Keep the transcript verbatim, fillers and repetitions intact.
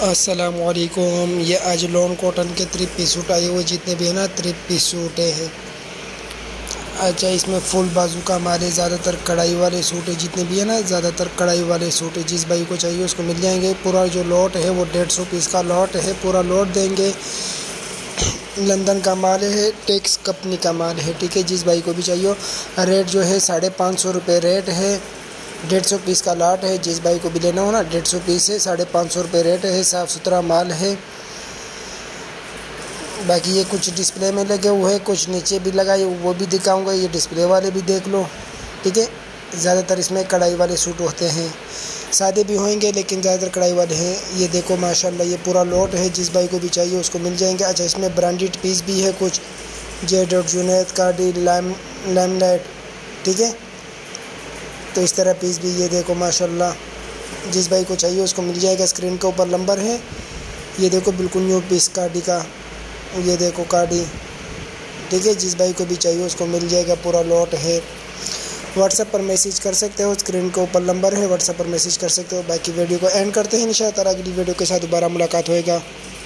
अस्सलामुअलैकुम। ये आज लॉन कॉटन के थ्री पीस सूट आए हुए जितने भी है ना थ्री पीस सूट हैं। अच्छा, इसमें फुल बाजू का माल है, ज़्यादातर कढ़ाई वाले सूट है जितने भी है ना, ज़्यादातर कढ़ाई वाले सूट है। जिस भाई को चाहिए उसको मिल जाएंगे। पूरा जो लॉट है वो डेढ़ सौ पीस का लॉट है, पूरा लॉट देंगे। लंदन का माल है, टेक्स कंपनी का माल है, ठीक है। जिस भाई को भी चाहिए, रेट जो है साढ़े पाँच सौ रुपये रेट है। डेढ़ सौ पीस का लाट है। जिस भाई को भी लेना हो ना, डेढ़ सौ पीस है, साढ़े पाँच सौ रुपये रेट है। साफ़ सुथरा माल है। बाकी ये कुछ डिस्प्ले में लगे हुए हैं, कुछ नीचे भी लगाए, वो भी दिखाऊंगा। ये डिस्प्ले वाले भी देख लो, ठीक है। ज़्यादातर इसमें कढ़ाई वाले सूट होते हैं, सादे भी होंगे लेकिन ज़्यादातर कढ़ाई वाले हैं। ये देखो माशाल्लाह, ये पूरा लॉट है। जिस भाई को भी चाहिए उसको मिल जाएंगे। अच्छा, इसमें ब्रांडेड पीस भी है कुछ, जेड और जुनैद कार्डी, लैम लैमलाइट, ठीक है। तो इस तरह पीस भी ये देखो माशाल्लाह, जिस भाई को चाहिए उसको मिल जाएगा। स्क्रीन के ऊपर नंबर है। ये देखो बिल्कुल न्यू पीस कार्डी का, ये देखो कार्डी, ठीक है। जिस भाई को भी चाहिए उसको मिल जाएगा। पूरा लॉट है। व्हाट्सएप पर मैसेज कर सकते हो, स्क्रीन के ऊपर नंबर है, व्हाट्सएप पर मैसेज कर सकते हो। बाकी वीडियो को एंड करते हैं। इंशाअल्लाह अगली वीडियो के साथ दोबारा मुलाकात होएगा।